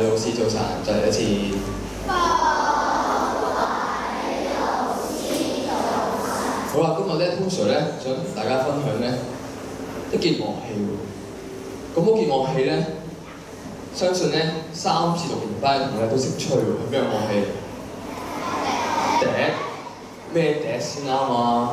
老師早晨，再嚟一次。好啦，今日咧，通常咧想同大家分享咧一件樂器喎。咁嗰件樂器咧，相信咧3至6年班嘅同學都識吹喎。係咩樂器？笛。咩笛先啱啊？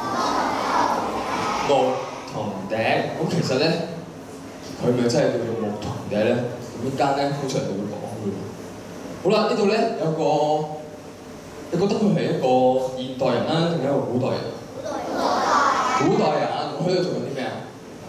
牧童笛。咁其實咧，佢咪真係叫做牧童笛咧？咁呢間咧通常就會講嘅。好啦，呢度咧有個，你覺得佢係一個現代人啦，定係一個古代人？古代人，佢喺度做緊啲咩啊？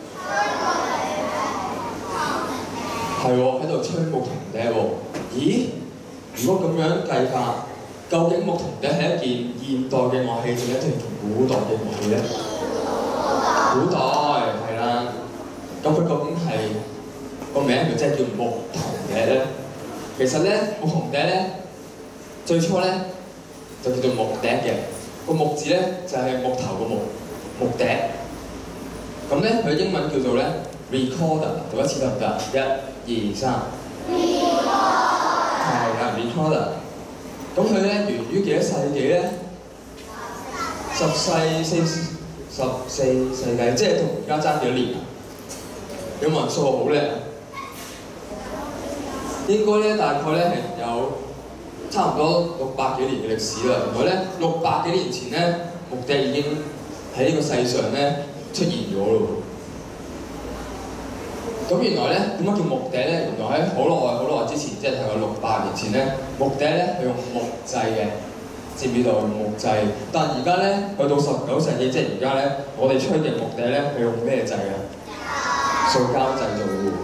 係喎，喺度吹牧童笛喎。咦？如果咁樣計法，究竟牧童笛係一件現代嘅樂器，定係一件古代嘅樂器咧？古代係啦。咁佢究竟係個名係咪真係叫牧童笛咧？其實咧，牧童笛咧，最初咧就叫做木笛嘅。個木字咧就係木頭個木，木笛。咁咧佢英文叫做咧 recorder， 讀一次得唔得？1、2、3。係啦 ，recorder。咁佢咧源於幾多世紀咧？14世紀，即係同而家爭幾多年啊？有冇人數學好叻啊？應該咧大概咧係有差唔多600幾年嘅歷史啦。原來咧600幾年前咧，木笛已經喺呢個世上咧出現咗咯。咁原來咧點解叫木笛咧？原來喺好耐之前，即係大概600年前咧，木笛咧係用木製嘅，知唔知道用木製？但而家咧去到19世紀，即係而家咧，我哋吹嘅木笛咧係用咩製啊？塑膠製造嘅。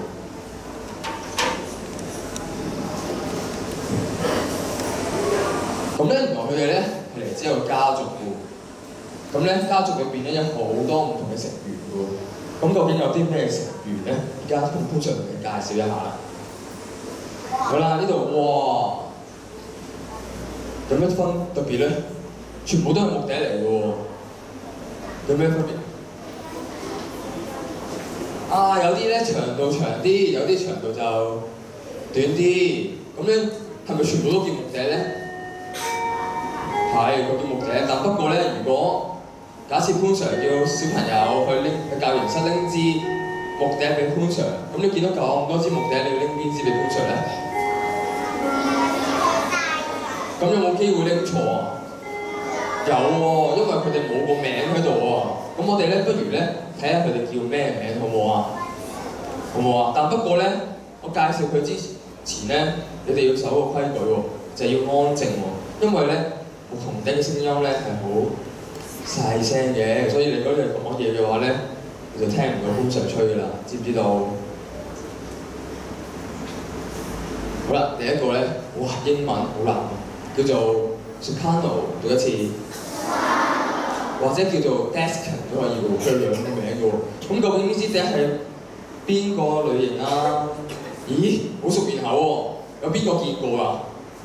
咁咧，原來佢哋咧係嚟自一個家族嘅。咁咧，家族裏邊咧有好多唔同嘅成員嘅。咁究竟有啲咩成員咧？而家通常同你介紹一下啦。好啦，呢度哇，有咩分特別咧？全部都係木笛嚟嘅喎。有咩分別？啊，有啲咧長度長啲，有啲長度就短啲。咁咧係咪全部都叫木笛咧？係，佢叫木笛。但不過咧，如果假設潘 Sir 叫小朋友去教員室拎支木笛俾潘 Sir， 咁你見到咁多支木笛，你要拎邊支俾潘 Sir 咧？咁有冇機會拎錯啊？有喎，因為佢哋冇個名喺度喎。咁我哋咧不如咧睇下佢哋叫咩名好唔好啊？好唔好啊？但不過咧，我介紹佢之前咧，你哋要守個規矩喎，就係要安靜喎，因為咧牧童笛嘅聲音咧係好細聲嘅，所以你如果你講嘢嘅話咧，你就聽唔到潘 Sir 吹㗎啦，知唔知道？好啦，第一個咧，哇，英文好難，叫做 soprano， 讀一次，或者叫做 Descant 都可以喎，佢兩個名嘅喎。咁究竟呢支笛係邊個類型啊？咦，好熟面口喎，有邊個見過啊？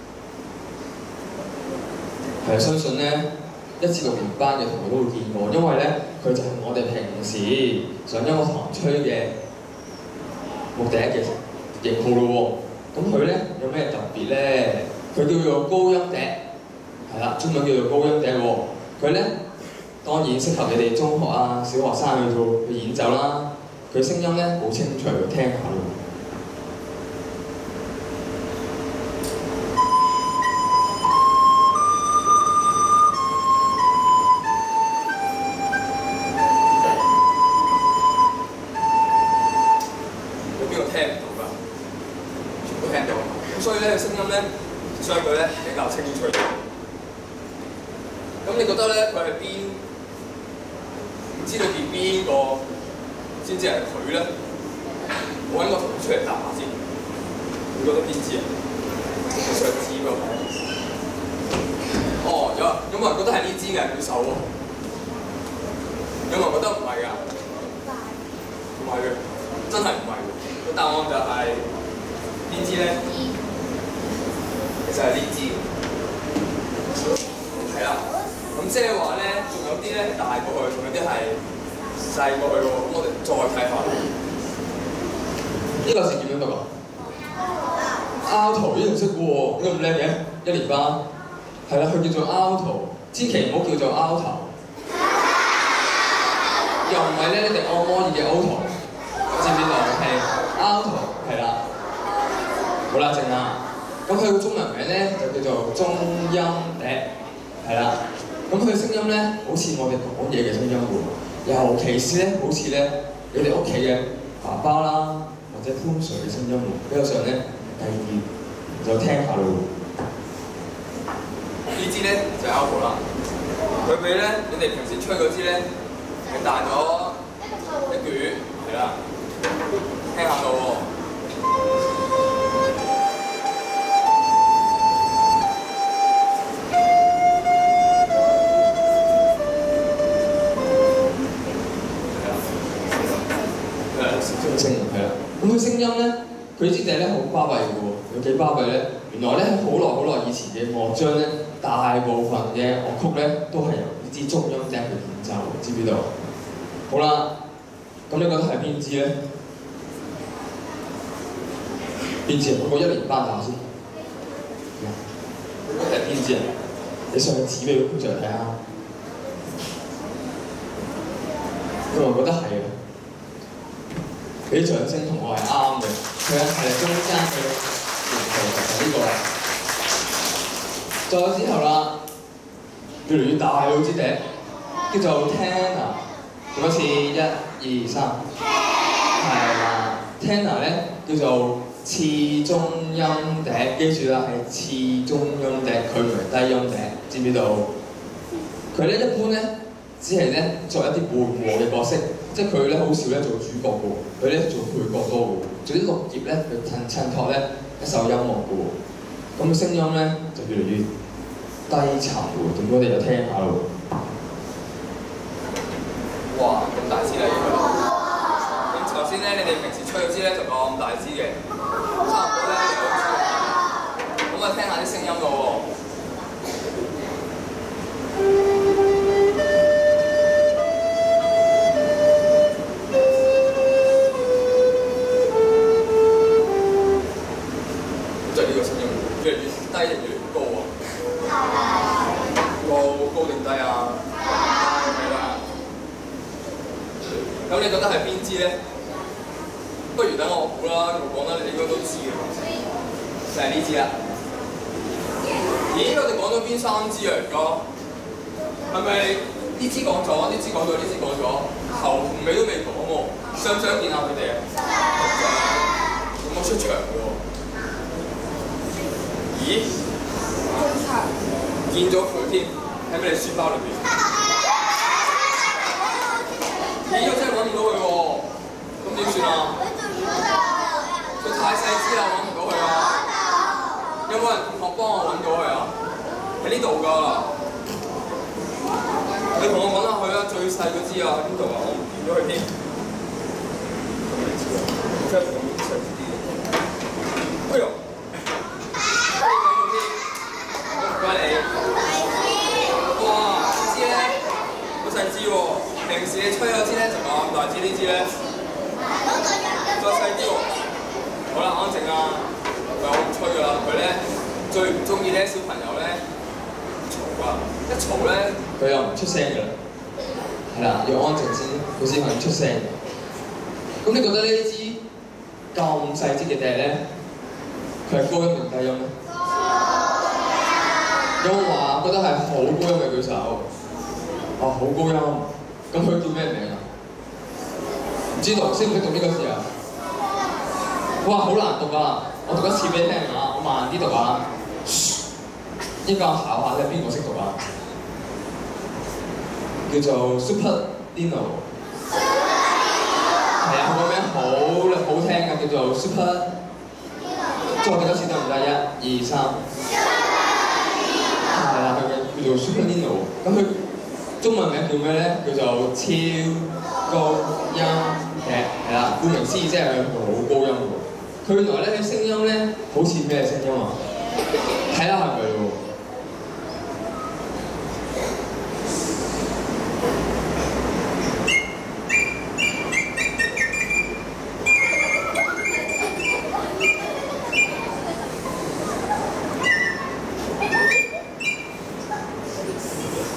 係，相信咧1至6年班嘅同學都會見過，因為咧佢就係我哋平時上音樂堂吹嘅木笛嘅型號咯喎。咁佢咧有咩特別咧？佢叫做高音笛，係啦，中文叫做高音笛喎。佢咧當然適合你哋中學啊、小學生去演奏啦。佢聲音咧好清脆，聽下喎。相對咧比較清脆。咁你覺得咧佢係邊？唔知道見邊個先至係佢咧？我應該同佢出嚟答下先。你覺得邊支啊？我想知喎。哦，有冇人覺得係呢支嘅？舉手喎。有冇人覺得唔係㗎？唔係嘅，真係唔係嘅。個答案就係邊支咧？就係呢支，係啦。咁即係話咧，仲有啲咧係大過去，仲有啲係細過去喎。咁我哋再睇下，呢個字點樣讀啊？ Alto 呢度識嘅喎，點解咁叻嘅？一年班係啦，佢叫做 Alto， 千祈唔好叫做 Alto， 又唔係咧你哋按摩椅嘅 Alto， 知唔知道？係 Alto 係啦。好啦，靜啦。咁佢個中文名咧就叫做中音笛，係啦。咁佢嘅聲音咧好似我哋講嘢嘅聲音喎，尤其是咧好似咧你哋屋企嘅爸爸啦或者潘 Sir 嘅聲音喎，比較上咧第二就聽下咯。呢支咧就係 Alto 啦，佢比咧你哋平時吹嗰支咧係大咗一橛，係啦，聽下到喎。聲係啦，咁佢聲音咧，佢支笛咧好巴閉嘅喎，有幾巴閉咧？原來咧好耐以前嘅樂章咧，大部分嘅樂曲咧都係由呢支中音笛去演奏，知唔知道？好啦，咁你覺得係邊支咧？邊支啊？我一年班答先。你覺得係邊支啊？你上去指俾佢觀眾睇下。我覺得係啊。俾啲掌聲同我係啱嘅，係啊，係中間嘅前途就係呢個。再之後啦，越嚟越大咯支笛，叫做 tenor， 做一次1、2、3，係啦 ，tenor 咧叫做次中音笛，記住啦，係次中音笛，佢唔係低音笛，知唔知道？佢咧一般咧只係咧作一啲緩和嘅角色。即係佢咧好少咧做主角嘅喎，佢咧做配角多嘅喎，做啲綠葉咧去襯托咧一首音樂嘅喎，咁聲音咧就越嚟越低沉喎，咁我哋就聽下咯。哇！咁大支啦呢個，咁頭先咧你哋平時吹嗰支咧就咁大支嘅，差唔多咧2支，咁啊聽下啲聲音咯喎。越嚟越低，越嚟越高喎。高定低啊？係啦。咁你覺得係邊支咧？不如等我估啦，我講啦，你應該都知嘅。就係呢支啦。咦？我哋講咗邊3支啊？而家係咪呢支講咗？呢支講咗？呢支講咗？頭同尾都未講喎。想唔想見下佢哋啊？咁我出場喎。咦？見咗佢添，喺你書包裏邊。咦？我真係揾唔到佢喎，咁點算啊？佢太細支啦，揾唔到佢啊！有冇人同學幫我揾到佢啊？喺呢度㗎。你同我揾下佢啦，最細嗰支啊，喺邊度啊？我唔見咗佢添。真係咁細支啲。哎呦！唔該你。哇！呢支咧好細支喎，平時你吹嗰支咧就咁大支，呢支咧再細啲喎。好啦，安靜啦，我唔吹㗎啦。佢咧最唔中意咧小朋友咧嘈啊，一嘈咧佢又唔出聲㗎啦。係啦，要安靜先，佢先肯出聲。咁你覺得呢支咁細支嘅笛咧，佢係高音定低音咧？有冇話覺得係好高音嘅舉手？好高音。咁佢叫咩名啊？唔知道，識唔識讀呢個字啊？哇，好難讀啊！我讀一次俾你聽下，我慢啲讀啊。應該我考下咧，邊個識讀啊？叫做 Super Lino。係啊，佢個名好聽㗎，叫做 Super。再讀一次得唔得？1、2、3。係啦，佢叫做 Super Lino。咁佢中文名叫咩咧？叫做超高音笛。係啦，顧名思義即係佢好高音喎。佢原來咧聲音咧好似咩聲音啊？睇下係咪喎？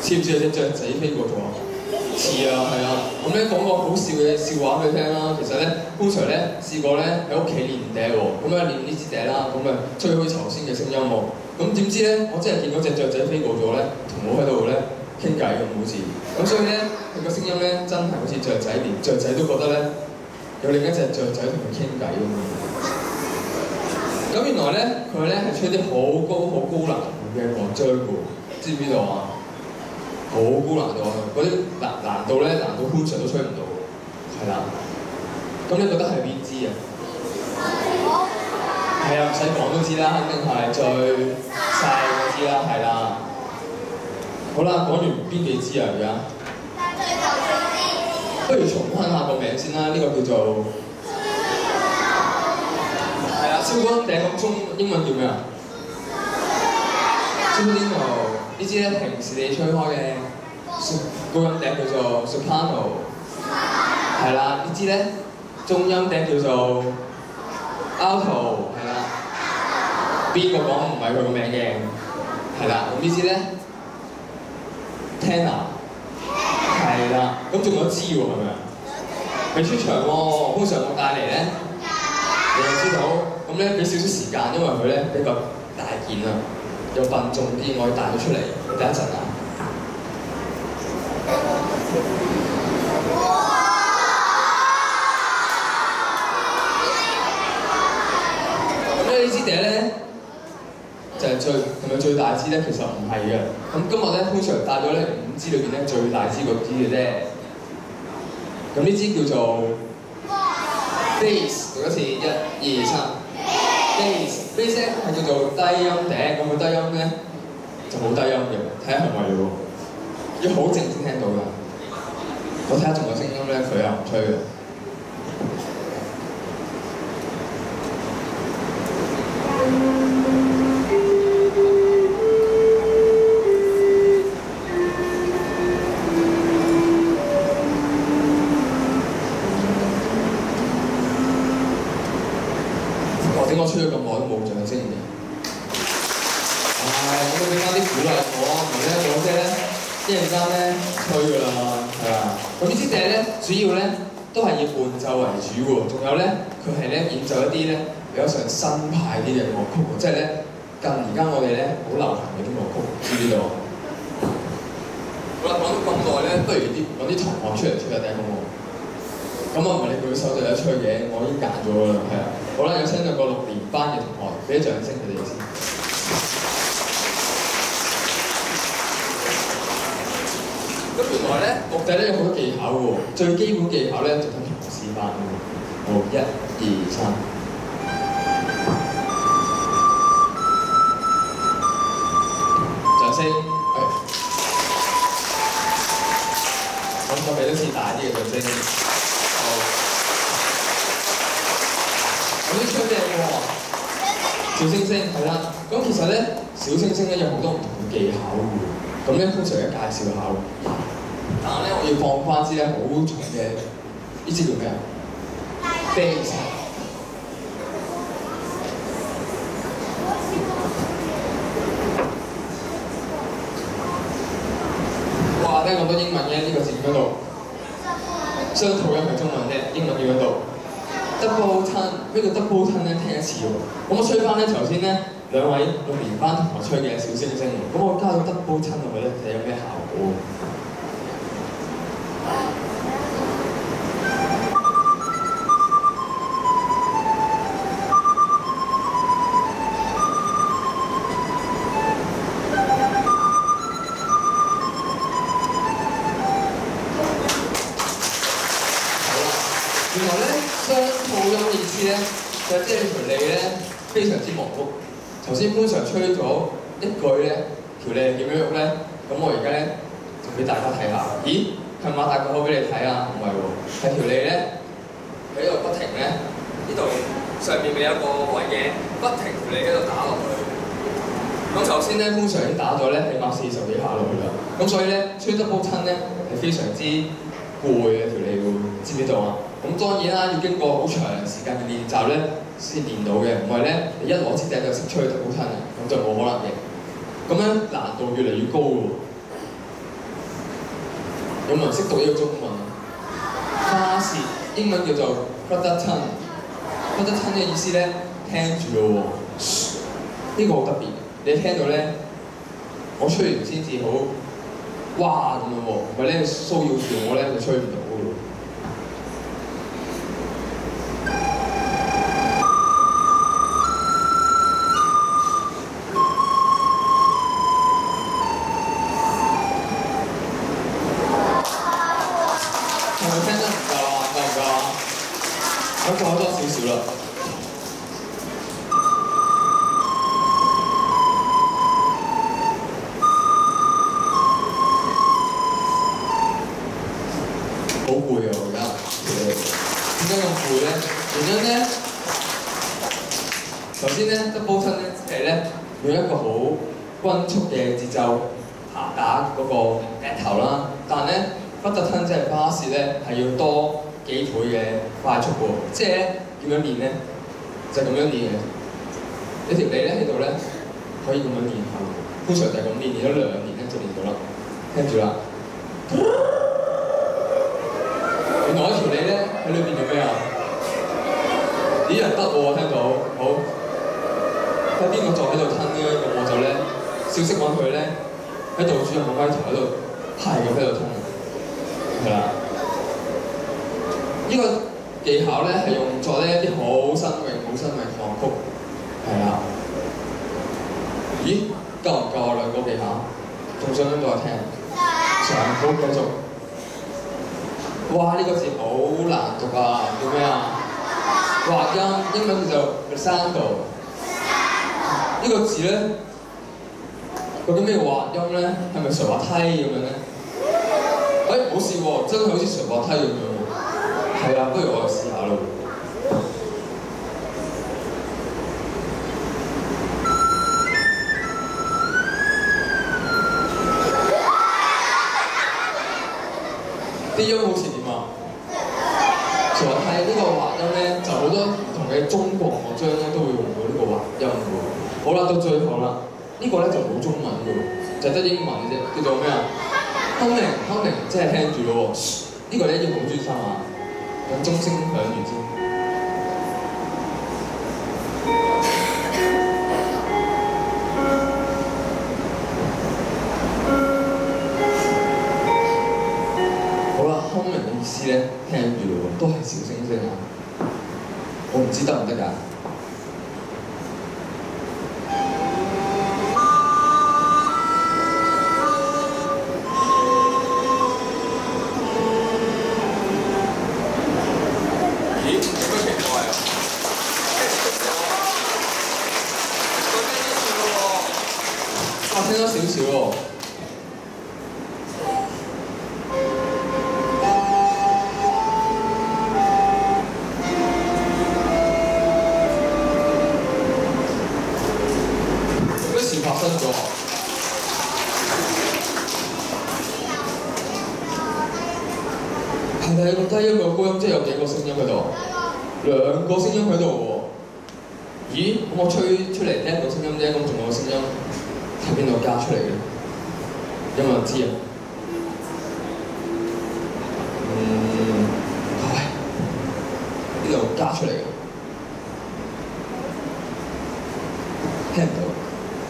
似唔似有隻雀仔飛過咗啊？似啊，係啊。咁咧講個好笑嘅笑話俾你聽啦。其實咧，潘 Sir 咧試過咧喺屋企練笛喎，咁啊練呢支笛啦，咁啊吹開頭先嘅聲音喎。咁點知咧，我真係見到隻雀仔飛過咗咧，同我喺度咧傾偈咁好似。咁所以咧，佢個聲音咧真係好似雀仔，連雀仔都覺得咧有另一隻雀仔同佢傾偈咁樣。咁原來咧，佢咧係吹啲好高難度嘅樂章嘅，知唔知道啊？好高難度啊！嗰啲難度咧，難到潘 Sir 都吹唔到，係啦。咁你覺得係邊支啊？係啊，唔使講都知啦，肯定係最細嗰支啦，係啦。好啦，講完邊幾支啊？而家？不如重溫下個名先啦，呢個叫做係啦，超高音笛咁中英文叫咩啊？Soprano。呢支咧平時你吹開嘅高音笛叫做 soprano， 係啦。呢支咧中音笛叫做 alto， 係啦。邊個講唔係佢個名嘅？係啦。咁呢支咧 tenor， 係啦。咁仲有支喎，係咪啊？未出場喎，潘 Sir 冇帶嚟咧，你就知道。咁咧俾少少時間，因為佢咧比較大件啊。又笨重啲，我要帶佢出嚟，等一陣啊！咁咧呢支笛咧就係係咪最大支咧？其實唔係嘅。咁今日咧潘 Sir 帶咗咧5支裏邊咧最大支嗰支嘅啫。咁呢支叫做 bass， 讀一次，1、2、3。bass 咧係叫做低音笛，咁佢低音咧就好低音嘅，睇下係咪喎？要好靜先聽到㗎。我睇下仲有聲音咧，佢又唔吹嘅。點解吹咗咁耐都冇掌聲嘅？咁俾翻啲鼓勵我，唔係咧我姐咧一陣間咧吹㗎啦，係啊。咁呢支笛咧主要咧都係以伴奏為主喎，仲有咧佢係咧演奏一啲咧比較上新派啲嘅樂曲，即係咧近而家我哋咧好流行嘅啲樂曲，知唔知道？好啦，講咗咁耐咧，不如揾啲同學出嚟吹下笛好唔好？咁我唔係你舉手就有得吹嘅，我已經揀咗㗎啦，係啊。好啦，有請兩個6年班嘅同學，俾啲掌聲佢哋先。咁原來咧，木笛咧有好多技巧喎，最基本技巧咧就等同學示範喎。好，1、2、3。掌聲，咁我俾多次大啲嘅掌聲。有啲吹咩喎？小星星係啦。咁其實咧，小星星咧有好多唔同嘅技巧嘅。咁咧，潘 Sir 一介紹下。但係咧，我要放翻支咧好重嘅，呢支叫咩啊？bass。哇！聽咁多英文嘅呢個字喺度，雙吐音係中文啫，英文要喺度。double tone， 咩叫 double tone 咧？聽一次喎。咁我吹翻咧頭先咧兩位6年班同學吹嘅小星星喎。咁我加咗 double tone 落去咧，睇有咩效果？原來咧，雙吐音嘅意思咧，就即係條脷咧非常之忙碌。頭先潘 Sir 吹咗一句咧，條脷點樣喐咧？咁我而家咧就俾大家睇下。咦，係擘大個口俾你睇啊？唔係喎，係條脷咧喺度不停咧，呢度上面咪有個位嘅，不停條脷喺度打落去。咁頭先咧潘 Sir 已經打咗咧起碼40幾下落去啦。咁所以咧吹 double tone咧係非常之攰嘅條脷會，知唔知道啊？咁當然啦，要經過好長時間嘅練習咧，先練到嘅。唔係咧，你一攞支笛就識吹double tone嘅，咁就冇可能嘅。咁樣難度越嚟越高喎。 有冇人識讀呢個中文啊？花舌英文叫做 brother tongue。brother tongue 嘅意思咧，聽住咯喎，呢個好特別。你聽到咧，我吹完先至好，哇咁樣喎，唔係咧騷擾住我咧就吹唔到嘅喎。係咪聽得唔夠啊？夠唔夠啊？我講多少少啦。好攰啊！我而家點解咁攰咧？原因咧，首先咧，double tongue咧係咧用一個好均速嘅節奏打嗰個笛頭啦，但係咧brother tongue即係花舌咧係要多幾倍嘅快速喎。即係咧點樣練咧？就係咁樣練嘅。你條脷咧喺度咧可以咁樣練下，通常就係咁練，練咗2年咧就練到啦。聽住啦。原來條脷咧喺裏邊做咩啊？咦人得喎，聽到好。睇邊個就喺度吞咧，咁我就咧小息揾佢咧喺度主任個咪頭喺度係咁喺度吞，係啦。呢個技巧咧係用作呢一啲好新穎、好新穎嘅樂曲，係啦。咦夠唔夠啊2個技巧？仲想唔想再聽？想，好繼續。哇！呢個字好難讀啊，叫咩啊？滑音，英文叫做 glissando。呢個字咧，究竟咩滑音咧？係咪垂滑梯咁樣咧？唔好試喎，真係好似垂滑梯咁樣喎。係啊，不如我去試下咯。啲音好似點啊？垂滑梯呢個滑音咧，就好多唔同嘅中國樂章咧都會用到呢個滑音喎。好啦，到最後啦，呢個咧就冇中文嘅喎，就得英文嘅啫，叫做咩啊 ？humming，即係聽住咯喎。呢個咧要好專心啊，等鐘聲響完先。humming 嘅意思咧，聽住咯喎，都係小聲聲啊！我唔知得唔得㗎？咦？有咩奇怪啊？聽多少少喎。發生咗，係咪個低音個高音即係有幾個聲音喺度？2個聲音喺度喎。咦？咁我吹出嚟聽到聲音啫，咁仲有個聲音喺邊度加出嚟嘅？有冇人知啊？係呢度加出嚟嘅，聽唔到。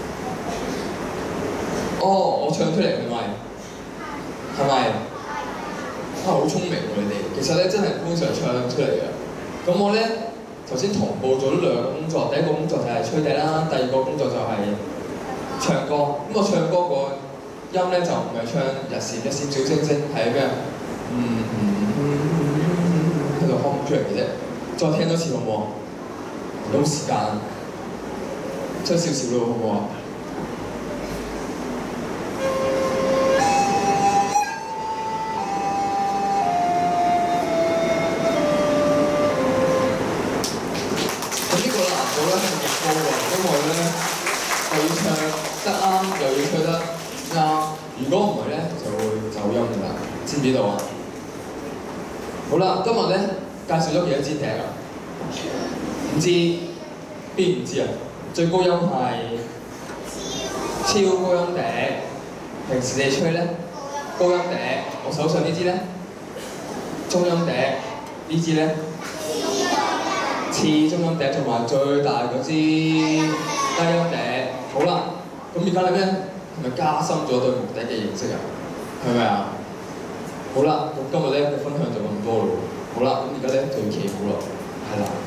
哦，我唱出嚟係咪？係咪？啊，好聰明喎你哋！其實咧真係通常唱出嚟嘅。咁我咧頭先同步咗2個工作，第一個工作就係吹笛啦，第二個工作就係唱歌。咁我唱歌個音咧就唔係唱日閃一閃小星星，係咩啊？喺度哼出嚟嘅啫。再聽多次好唔好啊？有時間，吹少少咯，好唔好啊？因為咧，又要唱得啱，又要吹得啱。如果唔係咧，就會走音㗎啦。知唔知道啊？好啦，今日咧介紹咗幾多支笛啊？唔知邊唔知啊？最高音係超高音笛。平時你吹咧， 高音笛，我手上呢支咧，中音笛，呢支咧，次中音笛同埋最大嗰支低音笛。好啦，咁而家你咧係咪加深咗對木笛嘅認識啊？係咪啊？好啦，咁今日咧嘅分享就咁多咯。好啦，咁而家咧就要企好啦，係啦。